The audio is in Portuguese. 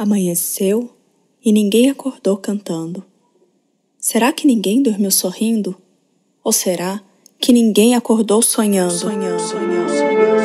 Amanheceu e ninguém acordou cantando. Será que ninguém dormiu sorrindo? Ou será que ninguém acordou sonhando?